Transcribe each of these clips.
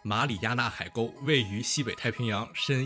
马里亚纳海沟位于西北太平洋，深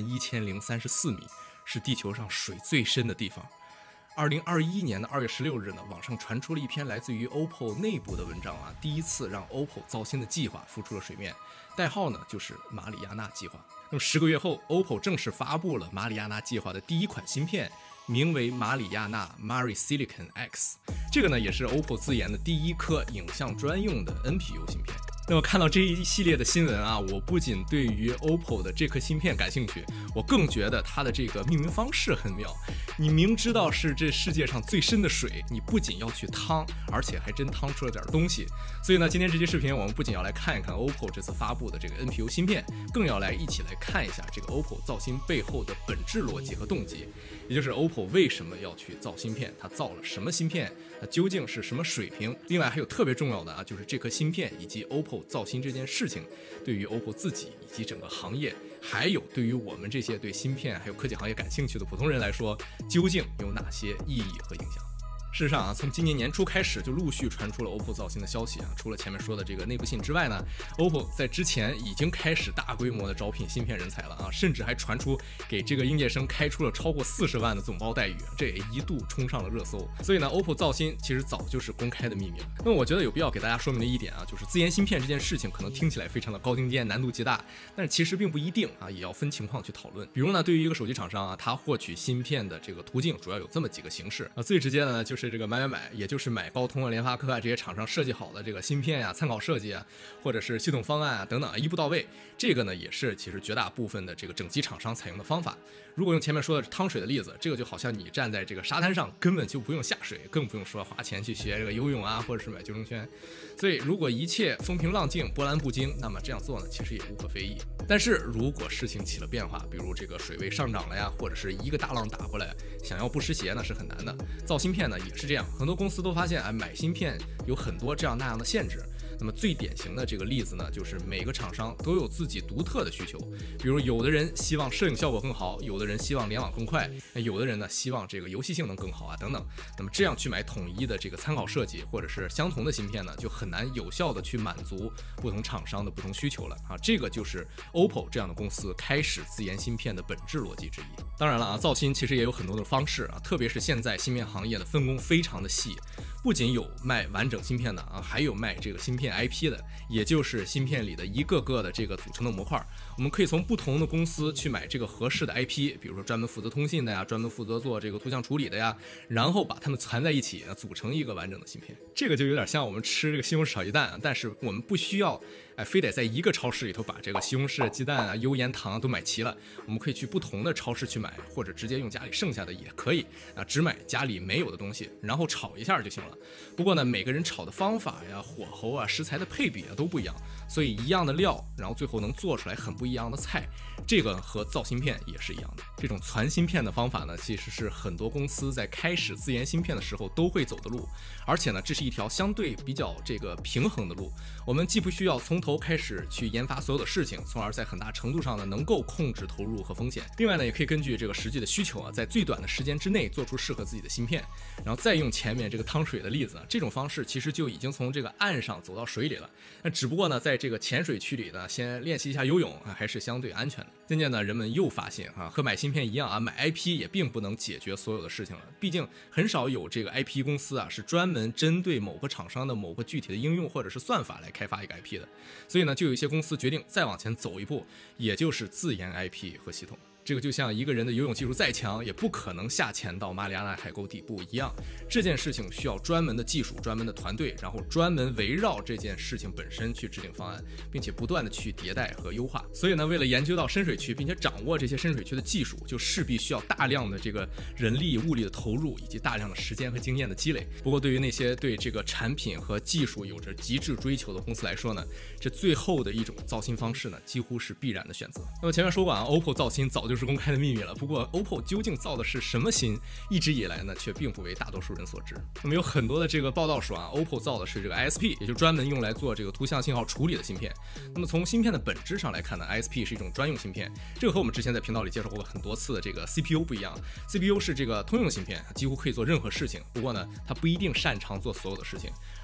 11034米，是地球上水最深的地方。2021年的2月16日呢，网上传出了一篇来自于 OPPO 内部的文章啊，第一次让 OPPO 造新的计划浮出了水面，代号呢就是马里亚纳计划。那么10个月后 ，OPPO 正式发布了马里亚纳计划的第一款芯片，名为马里亚纳 Mari Silicon X。这个呢也是 OPPO 自研的第一颗影像专用的 NPU 芯片。那么看到这一系列的新闻啊，我不仅对于 OPPO 的这颗芯片感兴趣，我更觉得它的这个命名方式很妙。你明知道是这世界上最深的水，你不仅要去趟，而且还真趟出了点东西。所以呢，今天这期视频我们不仅要来看一看 OPPO 这次发布的这个 NPU 芯片，更要来一起来看一下这个 OPPO 造芯背后的本质逻辑和动机，也就是 OPPO 为什么要去造芯片，它造了什么芯片，它究竟是什么水平。另外还有特别重要的啊，就是这颗芯片以及 OPPO 造芯这件事情对于 OPPO 自己以及整个行业，还有对于我们这些对芯片还有科技行业感兴趣的普通人来说，究竟有哪些意义和影响。事实上啊，从今年年初开始就陆续传出了 OPPO 造芯的消息啊。除了前面说的这个内部信之外呢 ，OPPO 在之前已经开始大规模的招聘芯片人才了啊，甚至还传出给这个应届生开出了超过40万的总包待遇，这也一度冲上了热搜。所以呢 ，OPPO 造芯其实早就是公开的秘密了。那么我觉得有必要给大家说明的一点啊，就是自研芯片这件事情可能听起来非常的高精尖，难度极大，但是其实并不一定啊，也要分情况去讨论。比如呢，对于一个手机厂商啊，它获取芯片的这个途径主要有这么几个形式啊，最直接的呢就是这个买，也就是买高通啊、联发科啊这些厂商设计好的这个芯片啊、参考设计啊，或者是系统方案啊等等，一步到位。这个呢也是其实绝大部分的这个整机厂商采用的方法。如果用前面说的趟水的例子，这个就好像你站在这个沙滩上，根本就不用下水，更不用说花钱去学这个游泳啊，或者是买救生圈。所以如果一切风平浪静、波澜不惊，那么这样做呢其实也无可非议。但是如果事情起了变化，比如这个水位上涨了呀，或者是一个大浪打过来，想要不湿鞋呢是很难的。造芯片呢也是这样，很多公司都发现买芯片有很多这样那样的限制。那么最典型的这个例子呢，就是每个厂商都有自己独特的需求，比如有的人希望摄影效果更好，有的人希望联网更快，有的人呢希望这个游戏性能更好啊等等。那么这样去买统一的这个参考设计或者是相同的芯片呢，就很难有效的去满足不同厂商的不同需求了啊。这个就是 OPPO 这样的公司开始自研芯片的本质逻辑之一。当然了啊，造芯其实也有很多的方式啊，特别是现在芯片行业的分工非常的细，不仅有卖完整芯片的啊，还有卖这个芯片 IP 的，也就是芯片里的一个个的这个组成的模块。我们可以从不同的公司去买这个合适的 IP， 比如说专门负责通信的呀，专门负责做这个图像处理的呀，然后把它们攒在一起，组成一个完整的芯片。这个就有点像我们吃这个西红柿炒鸡蛋啊，但是我们不需要非得在一个超市里头把这个西红柿、鸡蛋啊、油盐糖都买齐了，我们可以去不同的超市去买，或者直接用家里剩下的也可以啊，只买家里没有的东西，然后炒一下就行了。不过呢，每个人炒的方法呀、火候啊、食材的配比啊都不一样，所以一样的料，然后最后能做出来很不一样的菜。这个和造芯片也是一样的。这种攒芯片的方法呢，其实是很多公司在开始自研芯片的时候都会走的路，而且呢，这是一条相对比较这个平衡的路。我们既不需要从头开始去研发所有的事情，从而在很大程度上呢能够控制投入和风险。另外呢，也可以根据这个实际的需求啊，在最短的时间之内做出适合自己的芯片，然后再用前面这个趟水的例子啊，这种方式其实就已经从这个岸上走到水里了。那只不过呢，在这个浅水区里呢，先练习一下游泳啊，还是相对安全的。渐渐的，人们又发现啊，和买芯片一样啊，买 IP 也并不能解决所有的事情了。毕竟很少有这个 IP 公司啊，是专门针对某个厂商的某个具体的应用或者是算法来开发一个 IP 的。所以呢，就有一些公司决定再往前走一步，也就是自研 IP 和系统。这个就像一个人的游泳技术再强，也不可能下潜到马里亚纳海沟底部一样。这件事情需要专门的技术、专门的团队，然后专门围绕这件事情本身去制定方案，并且不断的去迭代和优化。所以呢，为了研究到深水区，并且掌握这些深水区的技术，就势必需要大量的这个人力物力的投入，以及大量的时间和经验的积累。不过对于那些对这个产品和技术有着极致追求的公司来说呢，这最后的一种造芯方式呢，几乎是必然的选择。那么前面说过啊 ，OPPO 造芯早就是公开的秘密了。不过 OPPO 究竟造的是什么芯，一直以来呢，却并不为大多数人所知。那么有很多的这个报道说啊 ，OPPO 造的是这个 ISP， 也就专门用来做这个图像信号处理的芯片。那么从芯片的本质上来看呢 ，ISP 是一种专用芯片，这个和我们之前在频道里介绍过很多次的这个 CPU 不一样。CPU 是这个通用芯片，几乎可以做任何事情。不过呢，它不一定擅长做所有的事情。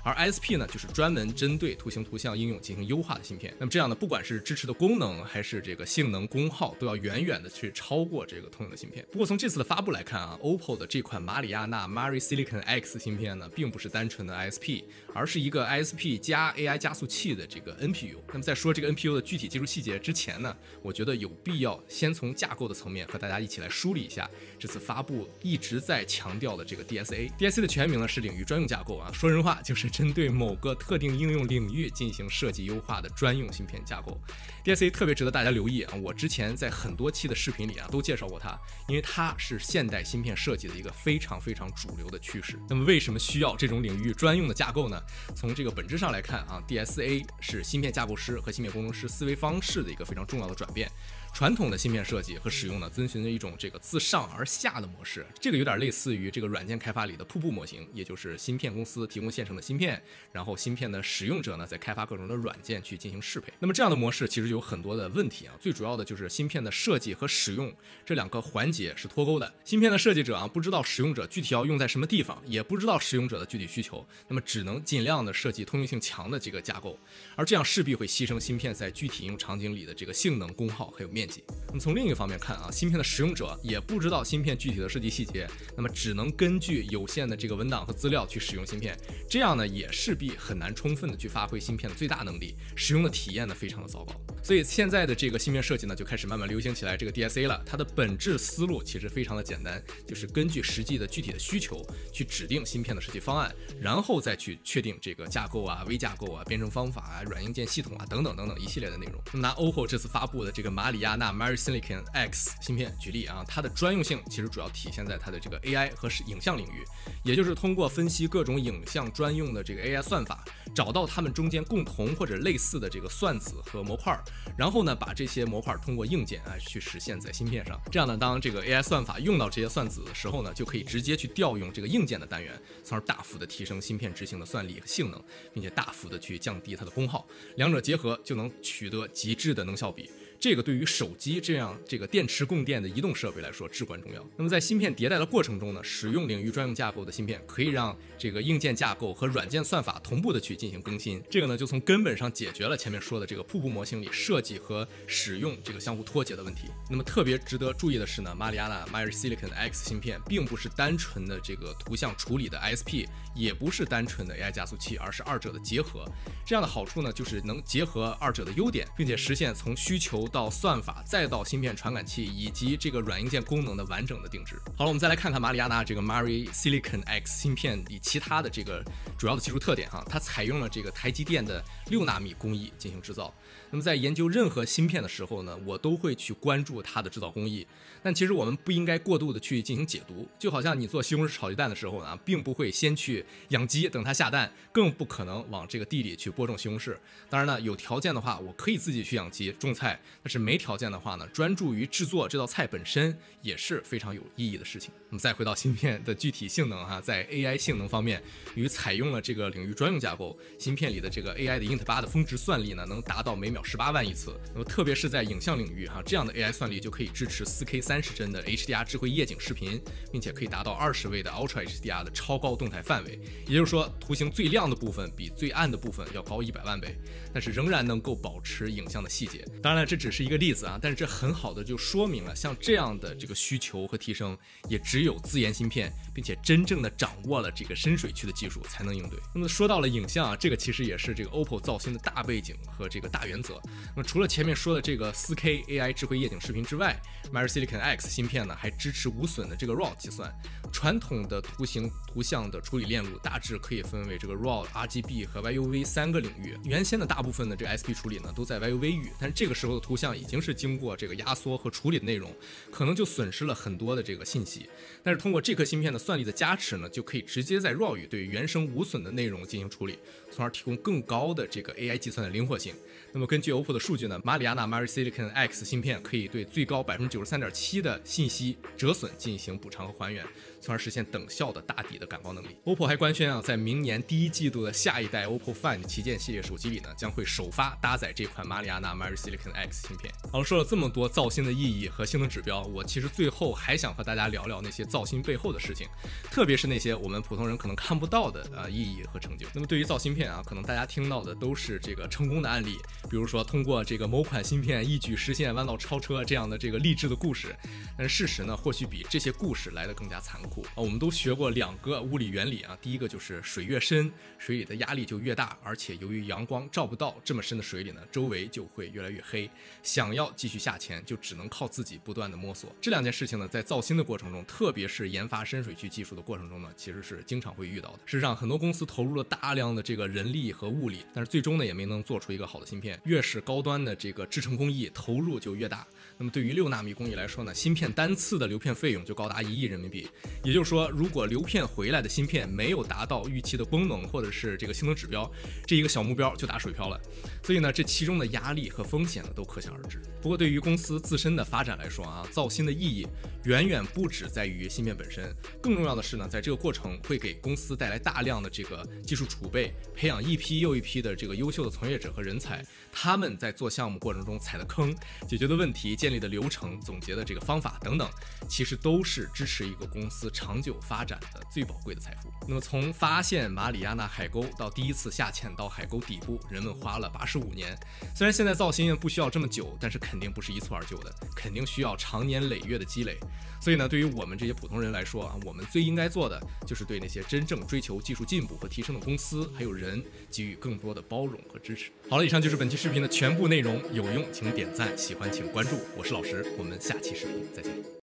而 ISP 呢，就是专门针对图形图像应用进行优化的芯片。那么这样呢，不管是支持的功能还是这个性能功耗，都要远远的去超过这个通用的芯片。不过从这次的发布来看啊，OPPO 的这款马里亚纳 Mari Silicon X 芯片呢，并不是单纯的 ISP， 而是一个 ISP 加 AI 加速器的这个 NPU。那么在说这个 NPU 的具体技术细节之前呢，我觉得有必要先从架构的层面和大家一起来梳理一下这次发布一直在强调的这个 DSA。DSA 的全名呢是领域专用架构啊，说人话就是针对某个特定应用领域进行设计优化的专用芯片架构。DSA 特别值得大家留意啊，我之前在很多期的视频里啊都介绍过它，因为它是现代芯片设计的一个非常主流的趋势。那么为什么需要这种领域专用的架构呢？从这个本质上来看啊 ，DSA 是芯片架构师和芯片工程师思维方式的一个非常重要的转变。传统的芯片设计和使用呢，遵循着一种这个自上而下的模式，这个有点类似于这个软件开发里的瀑布模型，也就是芯片公司提供现成的芯片，然后芯片的使用者呢，在开发各种的软件去进行适配。那么这样的模式其实有很多的问题啊，最主要的就是芯片的设计和使用这两个环节是脱钩的。芯片的设计者啊，不知道使用者具体要用在什么地方，也不知道使用者的具体需求，那么只能尽量的设计通用性强的这个架构，而这样势必会牺牲芯片在具体应用场景里的这个性能、功耗还有面积。那么从另一个方面看啊，芯片的使用者也不知道芯片具体的设计细节，那么只能根据有限的这个文档和资料去使用芯片，这样呢也势必很难充分的去发挥芯片的最大能力，使用的体验呢非常的糟糕。所以现在的这个芯片设计呢就开始慢慢流行起来这个 DSA 了，它的本质思路其实非常的简单，就是根据实际的具体的需求去指定芯片的设计方案，然后再去确定这个架构啊、微架构啊、编程方法啊、软硬件系统啊等等一系列的内容。那么拿 OPPO 这次发布的这个马里亚纳 Mari Silicon X 芯片举例啊，它的专用性其实主要体现在它的这个 AI 和影像领域，也就是通过分析各种影像专用的这个 AI 算法，找到它们中间共同或者类似的这个算子和模块，然后呢把这些模块通过硬件去实现在芯片上。这样呢，当这个 AI 算法用到这些算子的时候呢，就可以直接去调用这个硬件的单元，从而大幅的提升芯片执行的算力和性能，并且大幅的去降低它的功耗，两者结合就能取得极致的能效比。这个对于手机这样这个电池供电的移动设备来说至关重要。那么在芯片迭代的过程中呢，使用领域专用架构的芯片可以让这个硬件架构和软件算法同步的去进行更新，这个呢就从根本上解决了前面说的这个瀑布模型里设计和使用这个相互脱节的问题。那么特别值得注意的是呢，马里亚纳 Mari Silicon X 芯片并不是单纯的这个图像处理的 ISP， 也不是单纯的 AI 加速器，而是二者的结合。这样的好处呢，就是能结合二者的优点，并且实现从需求到算法再到芯片传感器以及这个软硬件功能的完整的定制。好了，我们再来看看马里亚纳这个 Mari Silicon X 芯片里其他的这个主要的技术特点哈，它采用了这个台积电的6纳米工艺进行制造。那么在研究任何芯片的时候呢，我都会去关注它的制造工艺，但其实我们不应该过度的去进行解读，就好像你做西红柿炒鸡蛋的时候呢，并不会先去养鸡等它下蛋，更不可能往这个地里去播种西红柿。当然呢，有条件的话我可以自己去养鸡种菜，但是没条件的话呢，专注于制作这道菜本身也是非常有意义的事情。那么再回到芯片的具体性能在 AI 性能方面，与采用了这个领域专用架构，芯片里的这个 AI 的 Int8 的峰值算力呢，能达到每秒18万亿次。那么特别是在影像领域这样的 AI 算力就可以支持 4K 30帧的 HDR 智慧夜景视频，并且可以达到20位的 Ultra HDR 的超高动态范围，也就是说图形最亮的部分比最暗的部分要高100万倍，但是仍然能够保持影像的细节。当然这只是一个例子但是这很好的就说明了像这样的这个需求和提升，也只有自研芯片并且真正的掌握了这个深水区的技术才能应对。那么说到了影像这个其实也是这个 OPPO 造星的大背景和这个大原则。那么除了前面说的这个 4K AI 智慧夜景视频之外， Mari Silicon X 芯片呢还支持无损的这个 RAW 计算。传统的图形图像的处理链路大致可以分为这个 RAW、RGB 和 YUV 3个领域。原先的大部分的这个 SP 处理呢都在 YUV 域，但是这个时候的图像已经是经过这个压缩和处理的内容，可能就损失了很多的这个信息。但是通过这颗芯片的算力的加持呢，就可以直接在 RAW 域对原生无损的内容进行处理，从而提供更高的这个 AI 计算的灵活性。 那么根据 OPPO 的数据呢，马里亚纳 Mari Silicon X 芯片可以对最高 93.7% 的信息折损进行补偿和还原，从而实现等效的大底的感光能力。OPPO 还官宣啊，在明年第一季度的下一代 OPPO Find 旗舰系列手机里呢，将会首发搭载这款马里亚纳 Mari Silicon X 芯片。好了，说了这么多造芯的意义和性能指标，我其实最后还想和大家聊聊那些造芯背后的事情，特别是那些我们普通人可能看不到的意义和成就。那么对于造芯片啊，可能大家听到的都是这个成功的案例，比如说通过这个某款芯片一举实现弯道超车这样的这个励志的故事。但是事实呢，或许比这些故事来得更加残酷啊。我们都学过2个物理原理啊，第一个就是水越深，水里的压力就越大，而且由于阳光照不到这么深的水里呢，周围就会越来越黑。想要继续下潜，就只能靠自己不断的摸索。这2件事情呢，在造芯的过程中，特别是研发深水区技术的过程中呢，其实是经常会遇到的。事实上，很多公司投入了大量的这个人力和物力，但是最终呢，也没能做出一个好的芯片。越是高端的这个制程工艺，投入就越大。那么对于6纳米工艺来说呢，芯片单次的流片费用就高达1亿人民币。也就是说，如果流片回来的芯片没有达到预期的功能或者是这个性能指标，这一个小目标就打水漂了。所以呢，这其中的压力和风险呢，都可想而知。不过对于公司自身的发展来说啊，造芯的意义远远不只在于芯片本身，更重要的是呢，在这个过程会给公司带来大量的这个技术储备，培养一批又一批的这个优秀的从业者和人才。他们在做项目过程中踩的坑、解决的问题、建立的流程、总结的这个方法等等，其实都是支持一个公司长久发展的最宝贵的财富。那么从发现马里亚纳海沟到第一次下潜到海沟底部，人们花了85年。虽然现在造芯不需要这么久，但是肯定不是一蹴而就的，肯定需要长年累月的积累。所以呢，对于我们这些普通人来说啊，我们最应该做的就是对那些真正追求技术进步和提升的公司还有人给予更多的包容和支持。好了，以上就是本期视频的全部内容，有用请点赞，喜欢请关注，我是老石，我们下期视频再见。